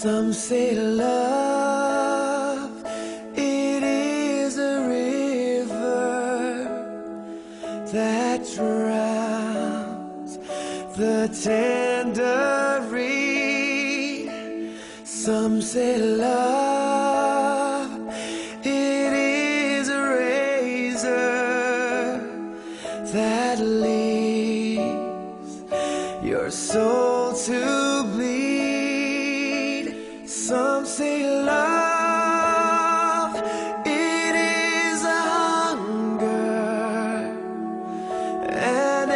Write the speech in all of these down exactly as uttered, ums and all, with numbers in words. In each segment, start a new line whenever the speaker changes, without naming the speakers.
Some say love, it is a river that drowns the tender reed. Some say love, it is a razor that leaves your soul to bleed. Some say love, it is a hunger, an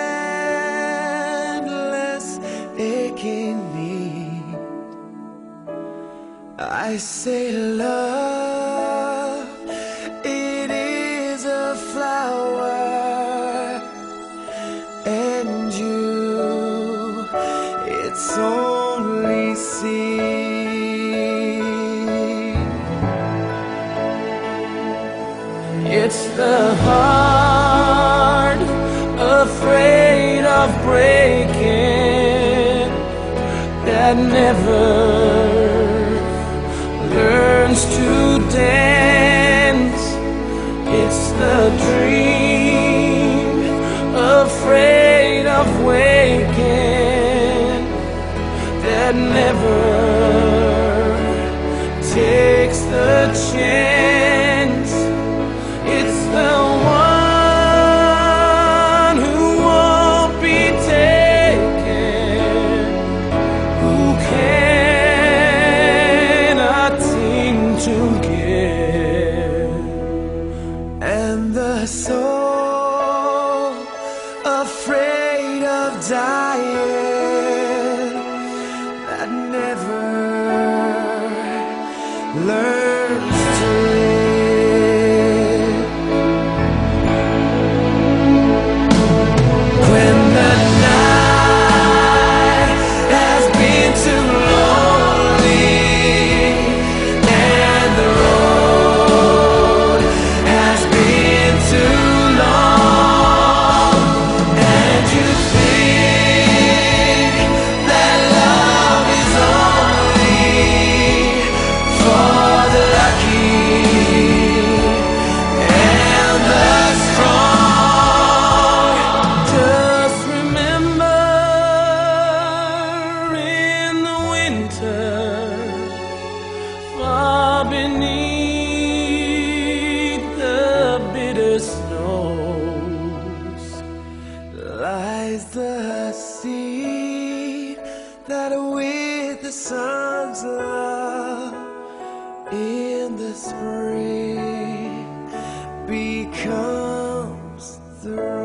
endless aching need. I say love, it is a flower, and you, it's only seed. It's the heart afraid of breaking that never learns to dance. It's the dream afraid of waking that never takes the chance. It's the one who won't be taken, who cannot seem to give. And the soul afraid of dying that never learns to live. When the night has been too lonely and the road has been too long, and you think that love is only for the lucky and the strong, just remember in the winter, far beneath the bitter snows, lies the seed that with the sun's love in the spring becomes the